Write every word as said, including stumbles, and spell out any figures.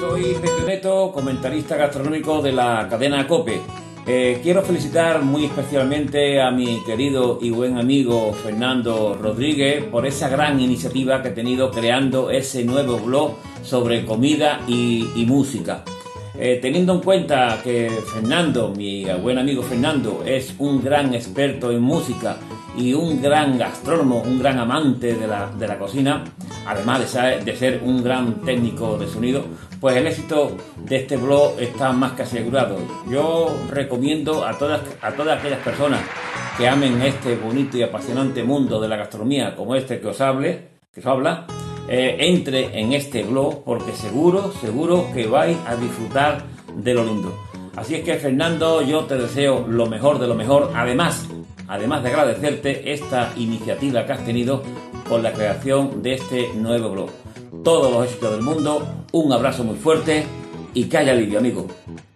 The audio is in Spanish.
Soy Pepe Neto, comentarista gastronómico de la cadena COPE. Eh, quiero felicitar muy especialmente a mi querido y buen amigo Fernando Rodríguez por esa gran iniciativa que ha tenido creando ese nuevo blog sobre comida y, y música. Eh, teniendo en cuenta que Fernando, mi buen amigo Fernando, es un gran experto en música y un gran gastrónomo, un gran amante de la, de la cocina, además de ser, de ser un gran técnico de sonido, pues el éxito de este blog está más que asegurado. Yo recomiendo a todas, a todas aquellas personas que amen este bonito y apasionante mundo de la gastronomía como este que os hable, que os habla, eh, entre en este blog porque seguro, seguro que vais a disfrutar de lo lindo. Así es que, Fernando, yo te deseo lo mejor de lo mejor, además, además de agradecerte esta iniciativa que has tenido con la creación de este nuevo blog. Todos los éxitos del mundo, un abrazo muy fuerte y que haya alivio, amigo.